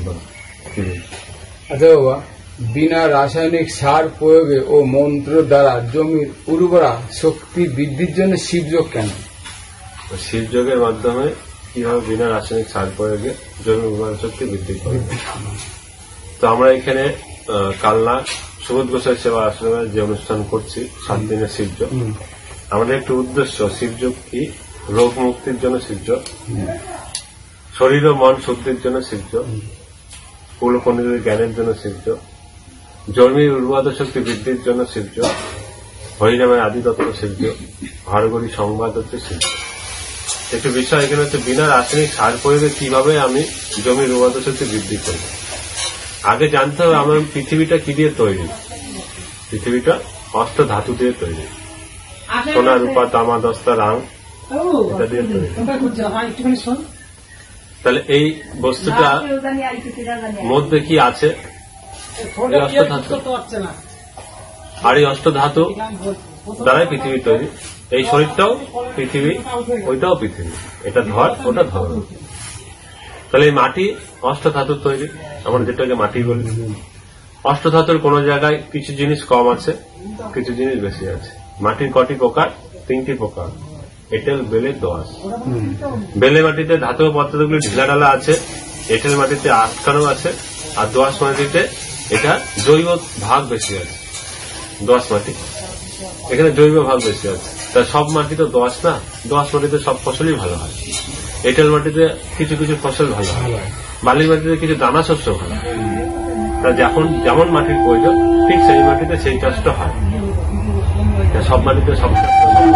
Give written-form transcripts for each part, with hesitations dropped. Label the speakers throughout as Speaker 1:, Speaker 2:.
Speaker 1: আচ্ছা বাবা, বিনা রাসায়নিক সার প্রয়োগে ও মন্ত্র দ্বারা জমির উর্বরা শক্তি বৃদ্ধির জন্য শিবযোগ কেন?
Speaker 2: শিবযোগের মাধ্যমে কিভাবে বিনা রাসায়নিক সার প্রয়োগে জমির উর্বরা শক্তি বৃদ্ধি করে। তো আমরা এখানে কালনা সুবোধ গোসাই সেবা আশ্রমে যে অনুষ্ঠান করছি 7 দিনের শিবযোগ, আমাদের একটি উদ্দেশ্য শিবযোগ কি, রোগ মুক্তির জন্য শিবযোগ, শরীর ও মন শুদ্ধির জন্য শিবযোগ, কুলপণ্ডিতের জ্ঞানের জন্য শিবযোগ, জমির উর্বরতা শক্তি বৃদ্ধির জন্য শিবযোগ, হরিনামের আদি তত্ত্ব শিবযোগ, ঘরগড়ি সংবাদ হচ্ছে শিবযোগ। একটি বিষয় এখানে হচ্ছে বিনা রাসায়নিক সার প্রয়োগে কিভাবে আমি জমির উর্বরতা শক্তি বৃদ্ধি করব। আগে জানতে হবে আমার পৃথিবীটা কি দিয়ে তৈরি। পৃথিবীটা অষ্ট ধাতু দিয়ে তৈরি, সোনা, রূপা, তামা, দস্তা, রাং এটা দিয়ে তৈরি। তাহলে এই বস্তুটা মধ্যে কি আছে? অষ্ট ধাতু, আর এই অষ্ট ধাতু দ্বারাই পৃথিবী তৈরি। এই শরীরটাও পৃথিবী, ওইটাও পৃথিবী, এটা ধর, ওটা ধর। তাহলে এই মাটি অষ্ট ধাতুর তৈরি, আমরা যেটাকে মাটি বলি। অষ্ট ধাতুর কোন জায়গায় কিছু জিনিস কম আছে, কিছু জিনিস বেশি আছে। মাটির কটি প্রকার? 3টি প্রকার, এঁটেল, বেলে, দোআঁশ। বেলে মাটিতে ধাতব পদার্থগুলি ঢিলাঢালা আছে, এঁটেল মাটিতে আটকানো আছে, আর দোআঁশ মাটিতে এটা জৈব ভাগ বেশি আছে। দোআঁশ মাটি, এখানে জৈব ভাগ বেশি আছে। তা সব মাটি তো দোআঁশ না, দোআঁশ মাটিতে সব ফসলই ভালো হয়। এঁটেল মাটিতে কিছু কিছু ফসল ভালো হয়, বালি মাটিতে কিছু দানা শস্য ভালো হয়। তা যেমন মাটির প্রয়োজন ঠিক সেই মাটিতে সেই চাষটা হয়। সব মাটিতে সব চাষ।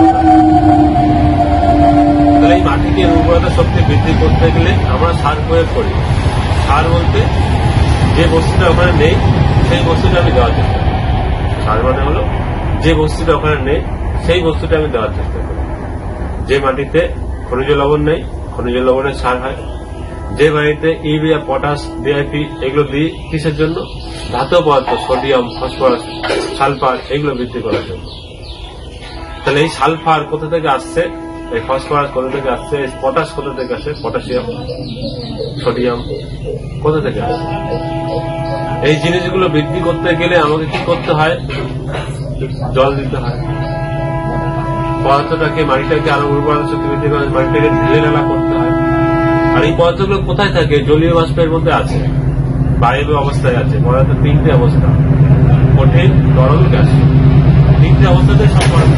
Speaker 2: তাহলে এই মাটিকে উর্বরতা শক্তি বৃদ্ধি করতে গেলে আমরা সার প্রয়োগ করি। সার বলতে যে বস্তুটা ওখানে নেই সেই বস্তুটা আমি দেওয়ার চেষ্টা করি। সার মানে হলো যে বস্তুটা ওখানে নেই সেই বস্তুটা আমি দেওয়ার চেষ্টা করি। যে মাটিতে খনিজ লবণ নেই, খনিজ লবণের সার হয়। যে মাটিতে ইউরিয়া, পটাশ, ডিআইপি এগুলো দিই কিসের জন্য? ধাতব পদার্থ, সোডিয়াম, ফসফরাস, সালফার এগুলো বৃদ্ধি করার জন্য। তাহলে এই সালফার কোথা থেকে আসছে, এই ফসফরাস কোথা থেকে আসছে, পটাশ কোথা থেকে আসে, পটাশিয়াম, সোডিয়াম কোথা থেকে আসে? এই জিনিসগুলো বৃদ্ধি করতে গেলে আমাকে কি করতে হয়? জল দিতে হয়। পদার্থটাকে, মাটিটাকে আরো উর্বরতা শক্তি বৃদ্ধি করে মাটিটাকে ঢেলে ঢালা করতে হয়। আর এই পদার্থগুলো কোথায় থাকে? জলীয় বাষ্পের মধ্যে আছে, বায়বীয় অবস্থায় আছে। পদার্থ 3টে অবস্থা, কঠিন, তরল, গ্যাসীয়। 3টে অবস্থাতে সব পদার্থ।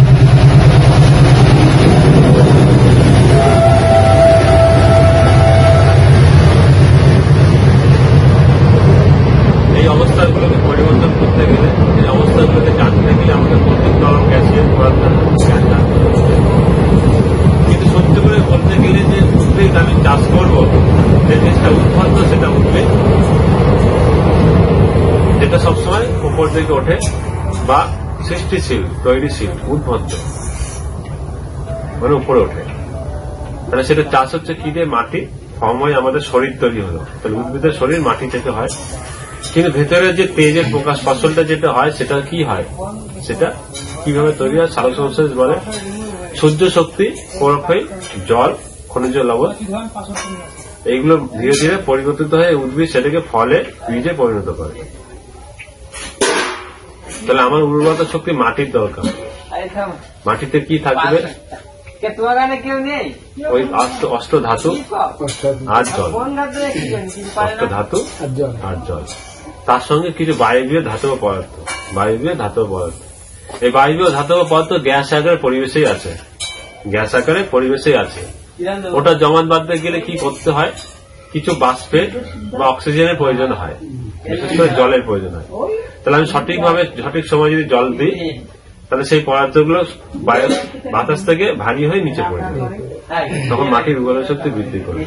Speaker 2: এই অবস্থাগুলোকে পরিবর্তন করতে গেলে, এই অবস্থাগুলোকে জানতে গেলে আমাদের কঠিন, তরল, গ্যাসীয় পদার্থ জ্ঞান জানতে হবে। কিন্তু সত্যি করে বলতে গেলে যে উদ্ভিদ আমি চাষ করবো, যে জিনিসটা উদ্ভন্ন সেটা উদ্ভিদ, যেটা সবসময় উপর দিকে ওঠে বা সৃষ্টিশীল, তৈরিশীল, উদ্ভন্ন মানে উপরে ওঠে। তাহলে সেটা চাষ হচ্ছে কি দিয়ে? মাটি ফর্ম হয়, আমাদের শরীর তৈরি হলো। তাহলে উদ্ভিদের শরীর মাটি থেকে হয়। কিন্তু ভেতরে যে তেজের প্রকাশ, ফসলটা যেটা হয় সেটা কি হয়? সেটা কিভাবে তৈরি হয়? সালোকসংশ্লেষ বলে। সূর্য শক্তি, ক্লোরোফিল, জল, খনিজ লবণ এইগুলো ধীরে ধীরে পরিবর্তিত হয়ে উদ্ভিদ সেটাকে ফলে, বীজে পরিণত করে। তাহলে আমার উর্বরতা শক্তি মাটির দরকার। মাটিতে কি থাকবে? ওই অষ্ট ধাতু আর জল, অষ্ট ধাতু আর জল, তার সঙ্গে কিছু বায়বীয় ধাতব পদার্থ। বায়বীয় ধাতব পদার্থ, এই বায়বীয় ধাতব পদার্থ গ্যাস আকারে পরিবেশেই আছে, গ্যাস আকারে পরিবেশেই আছে। ওটা জমাট বাঁধতে গেলে কি করতে হয়? কিছু বাষ্পের বা অক্সিজেনের প্রয়োজন হয়, বিশেষ করে জলের প্রয়োজন হয়। তাহলে আমি সঠিকভাবে সঠিক সময় যদি জল দিই তাহলে সেই পদার্থগুলো বাতাস থেকে ভারী হয়ে নিচে পড়ে যাবে, তখন মাটির উর্বরতা শক্তি বৃদ্ধি করবে।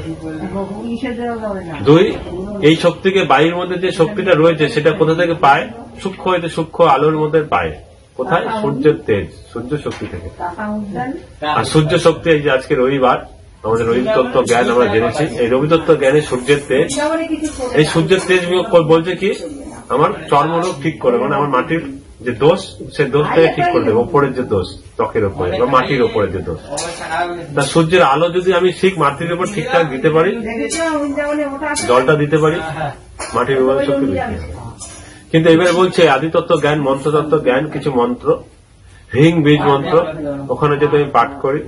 Speaker 2: 2, এই শক্তিকে বায়ুর মধ্যে যে শক্তিটা রয়েছে সেটা কোথা থেকে পায়? সূক্ষ্ম হইতে সূক্ষ্ম আলোর মধ্যে পায়। কোথায়? সূর্যের তেজ, সূর্য শক্তি থেকে। আর সূর্য শক্তি, এই যে আজকে রবিবার, আমাদের রবিতত্ত্ব জ্ঞান আমরা জেনেছি, এই রবিতত্ত্ব জ্ঞানে সূর্যের তেজ, এই সূর্যের তেজ বলছে কি? আমার চর্মরোগ ঠিক করে, মানে আমার মাটির যে দোষ, সে দোষটাকে ঠিক করে দেবে, ওপরের যে দোষ ত্বকের উপরে বা মাটির উপরে যে দোষ। তা সূর্যের আলো যদি আমি ঠিক মাটির উপর ঠিকঠাক দিতে পারি, জলটা দিতে পারি, মাটির উর্বরতা শক্তি বৃদ্ধি হবে। কিন্তু এবার বলছে আদিতত্ত্ব জ্ঞান, মন্ত্রতত্ত্ব জ্ঞান, কিছু মন্ত্র, হ্রিং বীজ মন্ত্র, ওখানে যদি আমি পাঠ করি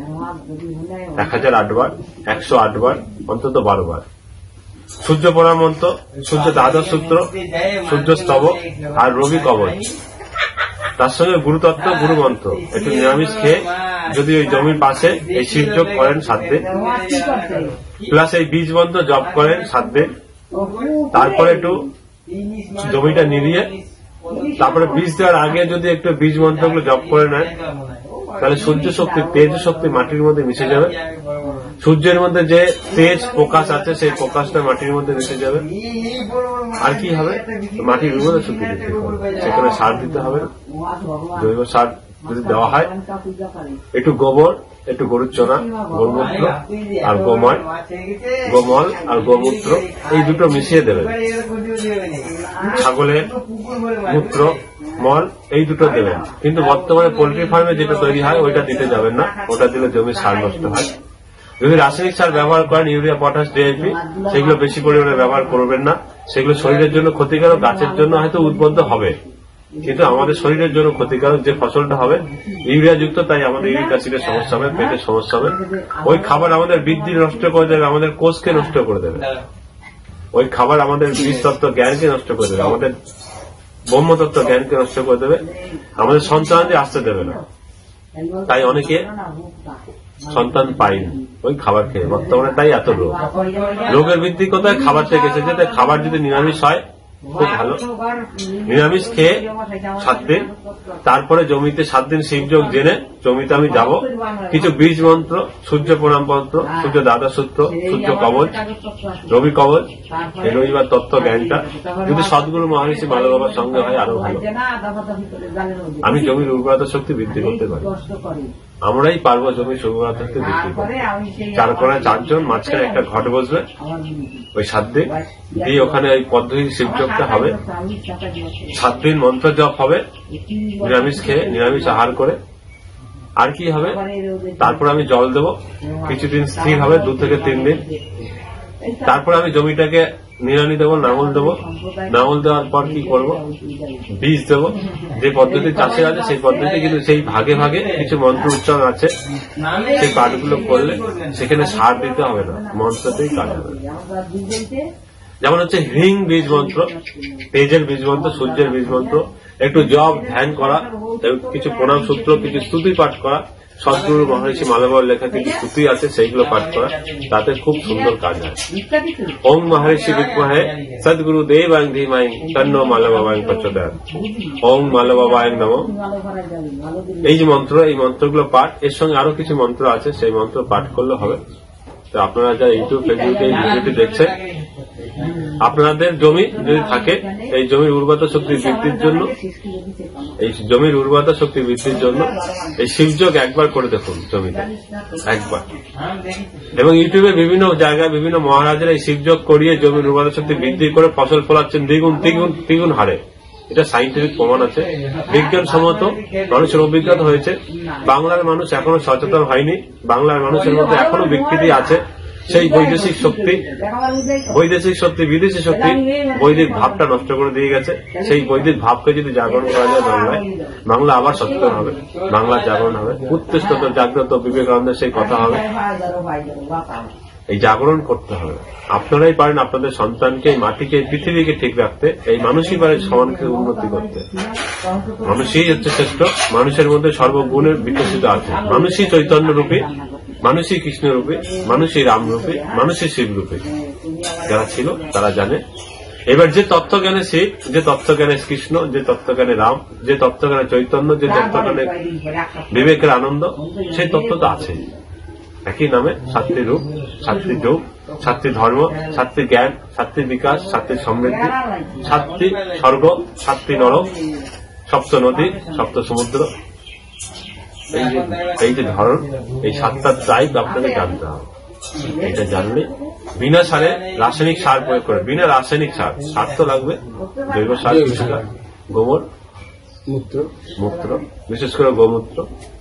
Speaker 2: 1008 বার, 108 বার, অন্তত 12 বার। সূর্য প্রণাম মন্ত্র, সূর্য দ্বাদশ সূত্র, সূর্য স্তবক আর রবি কবচ, তার সঙ্গে গুরুতত্ত্ব, গুরু মন্ত্র, একটু নিরামিষ খেয়ে যদি ওই জমির পাশে এই শিবযোগ করেন 7 দিন, প্লাস এই বীজ মন্ত্র জপ করেন 7 দিন, তারপরে একটু জমিটা নিড়িয়ে তারপরে বীজ দেওয়ার আগে যদি একটু বীজ মন্ত্রগুলো জপ করে নেয়, তাহলে সূর্য শক্তি, তেজ শক্তি মাটির মধ্যে মিশে যাবে। সূর্যের মধ্যে যে তেজ প্রকাশ আছে সেই প্রকাশটা মাটির মধ্যে মিশে যাবে। আর কি হবে, মাটির উর্বরতা শক্তি বৃদ্ধি হবে। সেখানে সার দিতে হবে, জৈব সার যদি দেওয়া হয়, একটু গোবর, একটু গরুর চোনা, গোমূত্র আর গোমল আর গোমূত্র, এই দুটো মিশিয়ে দেবেন। ছাগলের মূত্র, মল, এই দুটো দেবেন। কিন্তু বর্তমানে পোল্ট্রি ফার্মে যেটা তৈরি হয় ওইটা দিতে যাবেন না, ওটা দিলে জমির সার নষ্ট হয়। যদি রাসায়নিক সার ব্যবহার করেন, ইউরিয়া, পটাশ, ডিএপি, সেগুলো বেশি পরিমাণে ব্যবহার করবেন না। সেগুলো শরীরের জন্য ক্ষতিকারক, গাছের জন্য হয়তো উদ্বুদ্ধ হবে, কিন্তু আমাদের শরীরের জন্য ক্ষতিকারক যে ফসলটা হবে ইউরিয়া যুক্ত, তাই আমাদের ইউরিক অ্যাসিডের সমস্যা হবে, পেটের সমস্যা হবে। ওই খাবার আমাদের বৃদ্ধি নষ্ট করে দেবে, আমাদের কোষকে নষ্ট করে দেবে। ওই খাবার আমাদের বীজতত্ত্ব জ্ঞানকে নষ্ট করে দেবে, আমাদের ব্রহ্মতত্ত্ব জ্ঞানকে নষ্ট করে দেবে, আমাদের সন্তানকে আসতে দেবে না। তাই অনেকে সন্তান পায়নি ওই খাবার খেয়ে, বর্তমানে তাই এত রোগ। রোগের বৃদ্ধি কোথায়? খাবার থেকে এসেছে। তাই খাবার যদি নিরামিষ হয় খুব ভালো, নিরামিষ খেয়ে 7 দিন, তারপরে জমিতে 7 দিন শিবযোগ জেনে জমিতে আমি যাব, কিছু বীজ মন্ত্র, সূর্য প্রণাম মন্ত্র, সূর্য দ্বাদশ সূত্র, সূর্য কবচ, রবি কবচ, এই রবিবার তত্ত্ব জ্ঞানটা যদি সদ্গুরু মহর্ষি মালব বাবার সঙ্গে হয় আরো ভালো। আমি জমির উর্বরতা শক্তি বৃদ্ধি করতে পারি, আমরাই পারবো জমির উর্বরতা শক্তি বৃদ্ধি করতে। 4 কোণায় 4 জন, মাঝখানে একটা ঘট বসবে, ওই 7 দিন দিয়ে ওখানে ওই পদ্ধতি শিবযোগটা হবে। 7 দিন মন্ত্র জপ হবে, নিরামিষ খেয়ে, নিরামিষ আহার করে। আর কি হবে, তারপর আমি জল দেব, কিছুদিন স্থির হবে, 2 থেকে 3 দিন। তারপর আমি জমিটাকে নিড়ানি দেবো, নাঙল দেবো। নাঙল দেওয়ার পর কি করব, বীজ দেবো। যে পদ্ধতি চাষের আছে সেই পদ্ধতি, কিন্তু সেই ভাগে ভাগে কিছু মন্ত্র উচ্চারণ আছে, সেই পাঠগুলো করলে সেখানে সার দিতে হবে না, মন্ত্রতেই কাজ হবে। যেমন হচ্ছে হ্রিং বীজ মন্ত্র, তেজের বীজ মন্ত্র, সূর্যের বীজ মন্ত্র, একটু জপ ধ্যান করা, কিছু প্রণাম সূত্র, কিছু স্তুতি পাঠ করা, সদ্গুরু মহর্ষি মালবার লেখা কিছু স্তুতি আছে সেইগুলো পাঠ করা, তাতে খুব সুন্দর কাজ হয়। ওম মহর্ষি বিদ্মহে সদ্গুরু দেবাং ধীমহি তন্নো মালবাবাং প্রচোদয়াৎ, ওম মালবাবায় নমঃ। এই যে মন্ত্র, এই মন্ত্রগুলো পাঠ, এর সঙ্গে আরো কিছু মন্ত্র আছে, সেই মন্ত্র পাঠ করলে হবে। তো আপনারা যারা ইউটিউব, ফেসবুকে এই ভিডিওটি দেখছেন, আপনাদের জমি যদি থাকে, এই জমির উর্বরতা শক্তি বৃদ্ধির জন্য, এই জমির উর্বরতা শক্তি বৃদ্ধির জন্য এই শিবযোগ একবার করে দেখুন জমিতে, একবার। এবং ইউটিউবে বিভিন্ন জায়গায় বিভিন্ন মহারাজের এই শিবযোগ করিয়ে জমির উর্বরতা শক্তি বৃদ্ধি করে ফসল ফলাচ্ছেন দ্বিগুণ হারে। এটা সাইন্টিফিক প্রমাণ আছে, বিজ্ঞানসম্মত, মানুষের অভিজ্ঞতা হয়েছে। বাংলার মানুষ এখনো সচেতন হয়নি, বাংলার মানুষের মধ্যে এখনো বিকৃতি আছে। সেই বৈদেশিক শক্তি, বিদেশি শক্তি বৈদিক ভাবটা নষ্ট করে দিয়ে গেছে। সেই বৈদিক ভাবকে যদি জাগরণ করা যায় বাংলায়, বাংলা আবার সচেতন হবে, বাংলার জাগরণ হবে, উৎকৃষ্ট জাগ্রত বিবেকানন্দের সেই কথা হবে। এই জাগরণ করতে হবে। আপনারাই পারেন আপনাদের সন্তানকে, এই মাটিকে, এই পৃথিবীকে ঠিক রাখতে, এই মানুষই পারে সমানকে উন্নতি করতে। মানুষই হচ্ছে শ্রেষ্ঠ, মানুষের মধ্যে সর্বগুণের বিকশিত আছে। মানুষই চৈতন্য রূপী, মানুষই কৃষ্ণ রূপী, মানুষই রাম রূপী, মানুষই শিব রূপী। যারা ছিল তারা জানে। এবার যে তত্ত্বজ্ঞানে শিব, যে তত্ত্বজ্ঞানে কৃষ্ণ, যে তত্ত্বজ্ঞানে রাম, যে তত্ত্বজ্ঞানে চৈতন্য, যে তত্ত্বজ্ঞানে বিবেকের আনন্দ, সেই তত্ত্ব তো আছে। একই নামে 7টি রূপ, 7টি যোগ, 7টি ধর্ম, 7টি জ্ঞান, 7টি বিকাশ, 7টি সমৃদ্ধি, 7টি স্বর্গ, 7টি নরক, 7 নদী, 7 সমুদ্র। এই যে ধরন, এই 7টা দায়িত্ব আপনাকে জানতে হবে। এটা জানলে বিনা সারে, রাসায়নিক সার প্রয়োগ করে, বিনা রাসায়নিক সার তো লাগবে, জৈব সার, গোবর, মূত্র, বিশেষ করে গোমূত্র,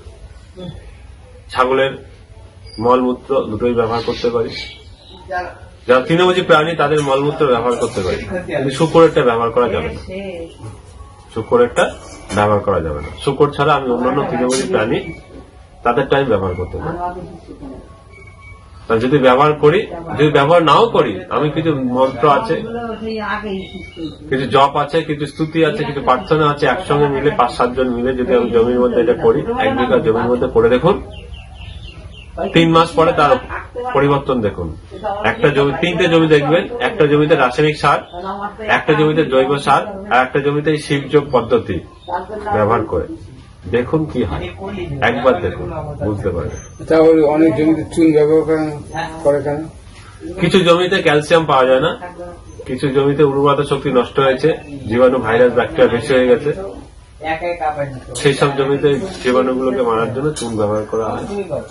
Speaker 2: ছাগলের মলমূত্র দুটোই ব্যবহার করতে পারি। যারা তৃণভোজী প্রাণী তাদের মলমূত্র ব্যবহার করতে পারি, কিন্তু শুকরেরটা ব্যবহার করা যাবে না। শুকরেরটা ব্যবহার করা যাবে না। শুকর ছাড়া আমি অন্যান্য তৃণভোজী প্রাণী তাদেরটা আমি ব্যবহার করতে পারি। যদি ব্যবহার করি, যদি ব্যবহার নাও করি, আমি কিছু মন্ত্র আছে, কিছু জপ আছে, কিছু স্তুতি আছে, কিছু প্রার্থনা আছে, একসঙ্গে মিলে 5-7 জন মিলে যদি আমি জমির মধ্যে এটা করি, 1 বিঘা জমির মধ্যে করে দেখুন, 3 মাস পরে তার পরিবর্তন দেখুন। একটা জমি, 3টে জমি দেখবেন, একটা জমিতে রাসায়নিক সার, একটা জমিতে জৈব সার, আর একটা জমিতে শিবযোগ পদ্ধতি ব্যবহার করে দেখুন কি হয়। একবার দেখুন, বুঝতে পারবেন।
Speaker 1: তাহলে অনেক জমিতে চুন ব্যবহার করে কেন?
Speaker 2: কিছু জমিতে ক্যালসিয়াম পাওয়া যায় না, কিছু জমিতে উর্বরতা শক্তি নষ্ট হয়েছে, জীবাণু, ভাইরাস, ব্যাকটেরিয়া বেশি হয়ে গেছে, সেই সব জমিতে জীবাণুগুলোকে মারার জন্য চুন ব্যবহার করা হয়।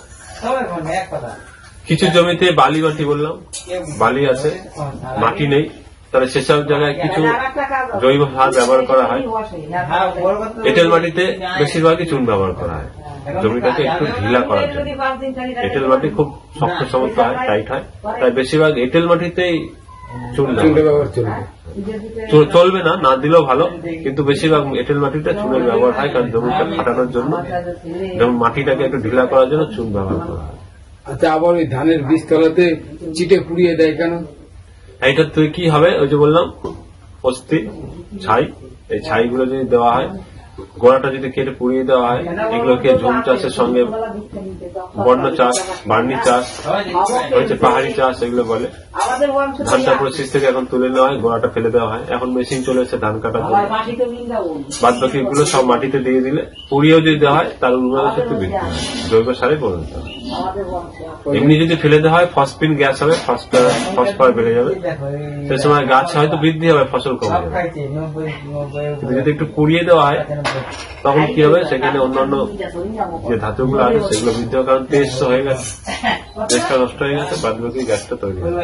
Speaker 2: কিছু জমিতে বালি মাটি, বললাম বালি আছে, মাটি নেই, তাহলে সেসব জায়গায় কিছু জৈব সার ব্যবহার করা হয়। এঁটেল মাটিতে বেশিরভাগই চুন ব্যবহার করা হয় জমিটাকে একটু ঢিলা করার জন্য। এঁটেল মাটি খুব শক্ত সমর্থ হয়, টাইট হয়, তাই বেশিরভাগ এঁটেল মাটিতেই চুন ব্যবহার চলবে না, না দিলেও ভালো, কিন্তু বেশিরভাগ এঁটেল মাটিতে চুনের ব্যবহার হয়, কারণ জমিটা ফাটানোর জন্য, যেমন মাটিটাকে একটু ঢিলা করার জন্য চুন ব্যবহার করা হয়।
Speaker 1: আচ্ছা, আবার ওই ধানের বীজতলাতে চিটে পুড়িয়ে দেয় কেন?
Speaker 2: এইটা তুই কি হবে, ওই যে বললাম অস্থি, ছাই, এই ছাইগুলো যদি দেওয়া হয়, গোড়াটা যদি কেটে পুড়িয়ে দেওয়া হয়, এগুলোকে ঝুম চাষের সঙ্গে বন্য চাষ, বার্নি চাষ হয়েছে, পাহাড়ি চাষ এগুলো বলে। ধানটা পুরো শীষ থেকে এখন তুলে নেওয়া হয়, গোড়াটা ফেলে দেওয়া হয়, এখন মেশিন চলে এসে ধান কাটার জন্য। বাদ বাকি গুলো সব মাটিতে দিয়ে দিলে, পুড়িয়েও যদি দেওয়া হয়, তার উর্বরতা শক্তি বৃদ্ধি হয়, জৈব সারে পরিণত হয়। এমনি যদি ফেলে দেওয়া হয়, ফসফিন গ্যাস হবে, ফসফরাস বেড়ে যাবে, সে সময় গাছ হয়তো বৃদ্ধি হবে, ফসল কমে যাবে। যদি একটু পুড়িয়ে দেওয়া হয়, তখন কি হবে, সেখানে অন্যান্য যে ধাতুগুলো আছে সেগুলো বৃদ্ধি হবে, কারণ তেজ হয়ে গেছে, তেজটা নষ্ট হয়ে গেছে, বাদ বাকি গ্যাসটা তৈরি হবে।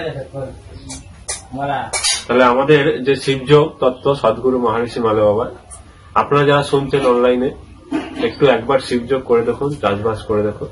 Speaker 2: তাহলে আমাদের যে শিবযোগ তত্ত্ব সদ্গুরু মহারিষি মালে বাবা, আপনারা যারা শুনছেন অনলাইনে, একটু একবার শিবযোগ করে দেখুন, চাষবাস করে দেখুন।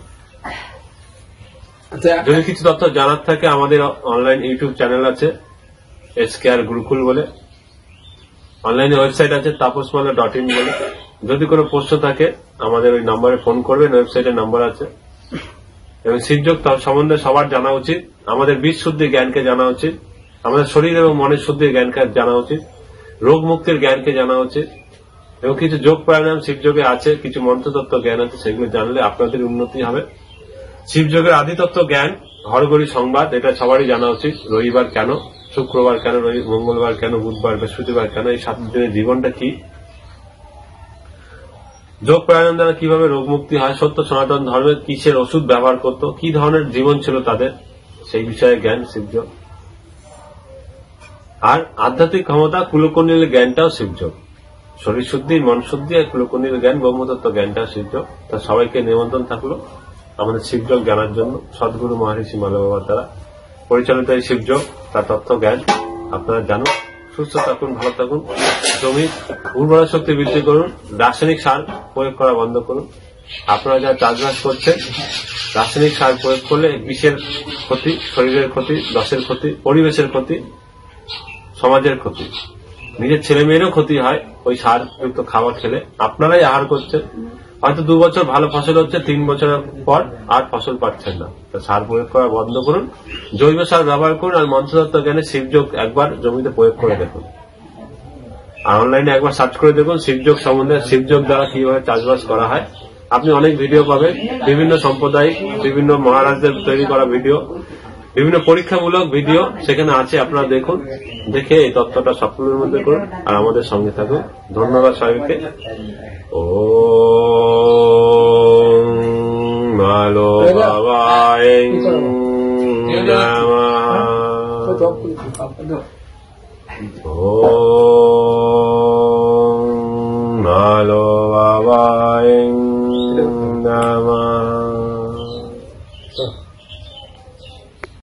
Speaker 2: যদি কিছু তথ্য জানার থাকে, আমাদের অনলাইন ইউটিউব চ্যানেল আছে SKR গুরুকুল বলে, অনলাইনে ওয়েবসাইট আছে taposmala.in বলে। যদি কোনো প্রশ্ন থাকে আমাদের ওই নম্বরে ফোন করবেন, ওয়েবসাইটের নাম্বার আছে। এবং শিবযোগ সম্বন্ধে সবার জানা উচিত, আমাদের বীজ শুদ্ধি জ্ঞানকে জানা উচিত, আমাদের শরীর এবং মনের শুদ্ধি জ্ঞানকে জানা উচিত, রোগ মুক্তির জ্ঞানকে জানা উচিত, এবং কিছু যোগ প্রাণায়াম শিবযোগে আছে, কিছু মন্ত্রতত্ত্ব জ্ঞান আছে, সেগুলো জানলে আপনাদের উন্নতি হবে। শিবযোগের আদিতত্ত্ব জ্ঞান, ঘরঘড়ি সংবাদ, এটা সবারই জানা উচিত। রবিবার কেন, শুক্রবার কেন, মঙ্গলবার কেন, বুধবার, বৃহস্পতিবার কেন, এই 7 দিনের জীবনটা কি, যোগ প্রাণায়াম দ্বারা কিভাবে রোগ মুক্তি হয়, সত্য সনাতন ধর্মের কিসের ওষুধ ব্যবহার করত, কি ধরনের জীবন ছিল তাদের, সেই বিষয়ে জ্ঞান শিবযোগ। আর আধ্যাত্মিক ক্ষমতা, কুলকুণ্ডলীর জ্ঞানটাও শিবযোগ। শরীর শুদ্ধি, মন শুদ্ধি আর কুলকুণ্ডলীর জ্ঞান, ব্রহ্মতত্ত্ব জ্ঞানটাও শিবযোগ। তা সবাইকে নিমন্ত্রণ থাকলো আমাদের শিবযোগ জানার জন্য। সদ্গুরু মহারিষি মালে বাবার দ্বারা পরিচালিত এই শিবযোগ, তার তথ্য জ্ঞান আপনারা জানুন। সুস্থ থাকুন, ভালো থাকুন, জমির উর্বরা শক্তি বৃদ্ধি করুন, রাসায়নিক সার প্রয়োগ করা বন্ধ করুন। আপনারা যারা চাষবাস করছেন, রাসায়নিক সার প্রয়োগ করলে বিষের ক্ষতি, শরীরের ক্ষতি, দশের ক্ষতি, পরিবেশের ক্ষতি, সমাজের ক্ষতি, নিজের ছেলে মেয়েরও ক্ষতি হয় ওই সারযুক্ত খাবার খেলে। আপনারাই আহার করছেন, হয়তো 2 বছর ভালো ফসল হচ্ছে, 3 বছরের পর আর ফসল পাচ্ছেন না। সার প্রয়োগ করা বন্ধ করুন, জৈব সার ব্যবহার করুন, আর মন্ত্রতত্ত্ব জ্ঞানে শিবযোগ একবার জমিতে প্রয়োগ করে দেখুন। আর অনলাইনে একবার সার্চ করে দেখুন শিবযোগ সম্বন্ধে, শিবযোগ দ্বারা কিভাবে চাষবাস করা হয়। আপনি অনেক ভিডিও পাবেন, বিভিন্ন সম্প্রদায়িক, বিভিন্ন মহারাজদের তৈরি করা ভিডিও, বিভিন্ন পরীক্ষামূলক ভিডিও সেখানে আছে, আপনারা দেখুন, দেখে এই তথ্যটা সকলের মধ্যে করুন, আর আমাদের সঙ্গে থাকুন। ধন্যবাদ সবাইকে। ওম ভালো বাবায় নমঃ। ওম ভালো বাবায় নমঃ।